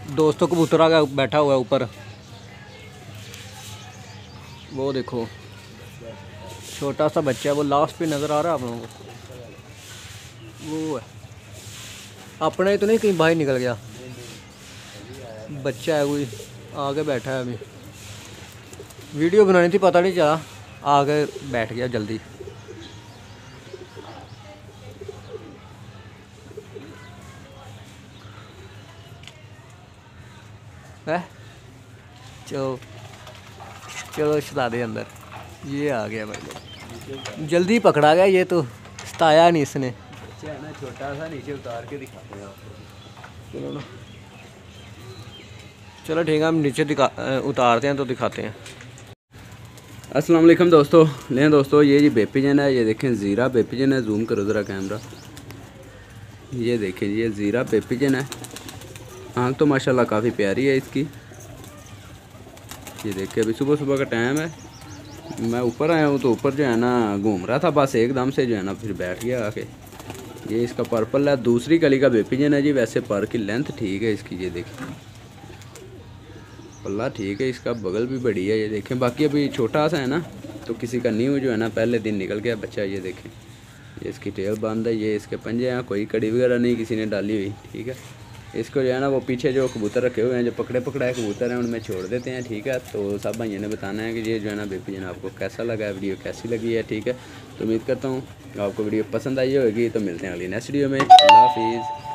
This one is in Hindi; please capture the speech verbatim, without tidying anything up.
दोस्तों कबूतर आ गया बैठा हुआ है ऊपर, वो देखो छोटा सा बच्चा है, वो लास्ट पे नज़र आ रहा है आप लोगों को, वो है अपने तो नहीं कहीं बाहर निकल गया, बच्चा है कोई आगे बैठा है। अभी वीडियो बनानी थी पता नहीं चला, आगे बैठ गया जल्दी। है चलो चलो सता दे अंदर, ये आ गया भाई, जल्दी पकड़ा गया ये तो, सताया नहीं इसने। बच्चा है ना छोटा सा, नीचे उतार के दिखाते हैं आपको। चलो ना, चलो ठीक है हम नीचे दिखा उतारते हैं तो दिखाते हैं। अस्सलाम वालेकुम दोस्तों, लें दोस्तों ये जी बेपिजन है, ये देखें ज़ीरा बेपिजन है। जूम करो ज़रा कैमरा, ये देखें ये ज़ीरा बेपिजन है। आँख तो माशाल्लाह काफ़ी प्यारी है इसकी। ये देखिए अभी सुबह सुबह का टाइम है, मैं ऊपर आया हूँ तो ऊपर जो है ना घूम रहा था, बस एकदम से जो है ना फिर बैठ गया आके। ये इसका पर्पल है, दूसरी कली का बेपिजन है जी। वैसे पर की लेंथ ठीक है इसकी, ये देखिए पल्ला ठीक है इसका, बगल भी बड़ी है ये देखें। बाकी अभी छोटा सा है ना, तो किसी का न्यू जो है ना पहले दिन निकल गया बच्चा। ये देखें ये इसकी टेल बंद है, ये इसके पंजे हैं, कोई कड़ी वगैरह नहीं किसी ने डाली हुई, ठीक है। इसको जो है ना वो पीछे जो कबूतर रखे हुए हैं, जो पकड़े पकड़ाए कबूतर हैं, उनमें छोड़ देते हैं, ठीक है। तो सब भाइयों ने बताना है कि ये जो है ना बेपिजन आपको कैसा लगा है, वीडियो कैसी लगी है, ठीक है। तो उम्मीद करता हूँ आपको वीडियो पसंद आई होगी। तो मिलते हैं अगली नेक्स्ट वीडियो में। अल्लाह हाफिज़।